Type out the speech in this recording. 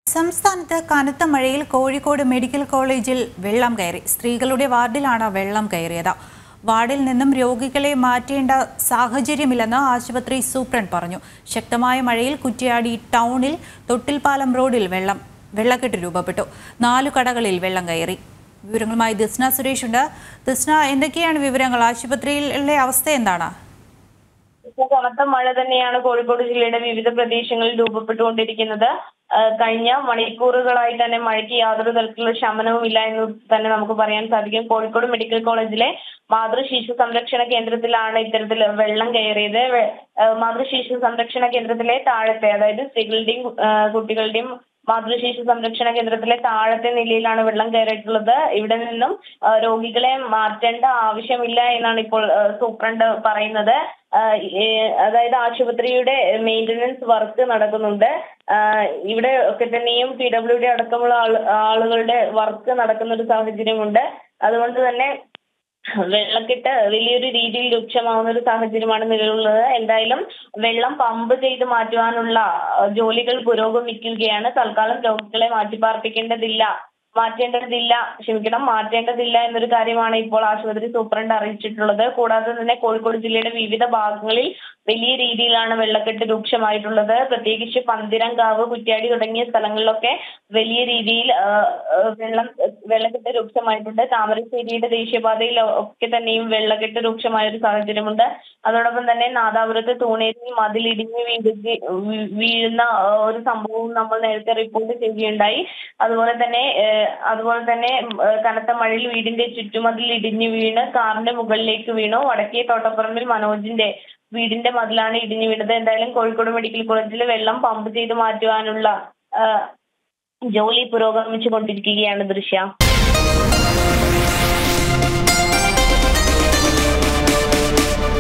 സംസ്ഥാനത്ത് കനത്ത മഴയിൽ കോഴിക്കോട് മെഡിക്കൽ കോളേജിൽ വെള്ളം കയറി. സ്ത്രീകളുടെ വാർഡിലാണ് വെള്ളം കയറിയത്. വാർഡിൽ നിന്നും രോഗികളെ മാറ്റേണ്ട സാഹചര്യമില്ലെന്ന് ആശുപത്രി സൂപ്രണ്ട് പറഞ്ഞു. ശക്തമായ മഴയിൽ കുറ്റ്യാടി ടൗണിൽ തൊട്ടിൽപ്പാലം റോഡിൽ വെള്ളക്കെട്ട് രൂപപ്പെട്ടു. 4 കടകളിൽ വെള്ളം കയറി. വിവരങ്ങളുമായി ദിസ്ന സുരേഷ് ഉണ്ട്. ദിസ്ന, എന്തൊക്കെയാണ് വിവരങ്ങൾ? ആശുപത്രിയിലെ അവസ്ഥ എന്താണ്? കനത്ത മഴ തന്നെയാണ് കോഴിക്കോട് ജില്ലയുടെ വിവിധ പ്രദേശങ്ങളിൽ രൂപപ്പെട്ടുകൊണ്ടിരിക്കുന്നത്. കഴിഞ്ഞ മണിക്കൂറുകളായി തന്നെ മഴയ്ക്ക് യാതൊരു തരത്തിലുള്ള ശമനവും ഇല്ല എന്ന് തന്നെ നമുക്ക് പറയാൻ സാധിക്കും. കോഴിക്കോട് മെഡിക്കൽ കോളേജിലെ മാതൃശിശു സംരക്ഷണ കേന്ദ്രത്തിലാണ് ഇത്തരത്തിൽ വെള്ളം കയറിയത്. മാതൃശിശു സംരക്ഷണ കേന്ദ്രത്തിലെ താഴത്തെ, അതായത് സ്ത്രീകളുടെയും കുട്ടികളുടെയും മാതൃശിശു സംരക്ഷണ കേന്ദ്രത്തിലെ താഴത്തെ നിലയിലാണ് വെള്ളം കയറിയിട്ടുള്ളത്. ഇവിടെ നിന്നും രോഗികളെ മാറ്റേണ്ട ആവശ്യമില്ല എന്നാണ് ഇപ്പോൾ സൂപ്രണ്ട് പറയുന്നത്. അതായത് ആശുപത്രിയുടെ മെയിന്റനൻസ് വർക്ക് നടക്കുന്നുണ്ട്. ഇവിടെ ഒക്കെ തന്നെയും PWD അടക്കമുള്ള ആളുകളുടെ വർക്ക് നടക്കുന്ന ഒരു സാഹചര്യമുണ്ട്. അതുകൊണ്ട് തന്നെ വെള്ളക്കെട്ട് വലിയൊരു രീതിയിൽ രൂക്ഷമാവുന്ന ഒരു സാഹചര്യമാണ് നിലവിലുള്ളത്. എന്തായാലും വെള്ളം പമ്പ് ചെയ്ത് മാറ്റുവാനുള്ള ജോലികൾ പുരോഗമിക്കുകയാണ്. തൽക്കാലം രോഗികളെ മാറ്റേണ്ടതില്ല എന്നൊരു കാര്യമാണ് ഇപ്പോൾ ആശുപത്രി സൂപ്രണ്ട് അറിയിച്ചിട്ടുള്ളത്. കൂടാതെ തന്നെ കോഴിക്കോട് ജില്ലയുടെ വിവിധ ഭാഗങ്ങളിൽ വലിയ രീതിയിലാണ് വെള്ളക്കെട്ട് രൂക്ഷമായിട്ടുള്ളത്. പ്രത്യേകിച്ച് പന്തിരങ്കാവ്, കുറ്റ്യാടി തുടങ്ങിയ സ്ഥലങ്ങളിലൊക്കെ വലിയ രീതിയിൽ വെള്ളക്കെട്ട് രൂക്ഷമായിട്ടുണ്ട്. താമരശ്ശേരിയുടെ ദേശീയപാതയിൽ ഒക്കെ തന്നെയും വെള്ളക്കെട്ട് രൂക്ഷമായ ഒരു സാഹചര്യമുണ്ട്. അതോടൊപ്പം തന്നെ നാദാപുരത്ത് തൂണേരിയിൽ മതിലിടിഞ്ഞ് വീഴുന്ന ഒരു സംഭവവും നമ്മൾ നേരത്തെ റിപ്പോർട്ട് ചെയ്യുകയുണ്ടായി. അതുപോലെ തന്നെ കനത്ത മഴയിൽ വീടിന്റെ ചുറ്റുമതിൽ ഇടിഞ്ഞു വീണ് കാറിന്റെ മുകളിലേക്ക് വീണു. വടക്കേ തോട്ടപ്പറമ്പിൽ മനോജിന്റെ വീടിന്റെ മതിലാണ് ഇടിഞ്ഞു വീണത്. എന്തായാലും കോഴിക്കോട് മെഡിക്കൽ കോളേജിൽ വെള്ളം പമ്പ് ചെയ്ത് മാറ്റുവാനുള്ള ജോലി പുരോഗമിച്ചു കൊണ്ടിരിക്കുകയാണ്. ദൃശ്യ.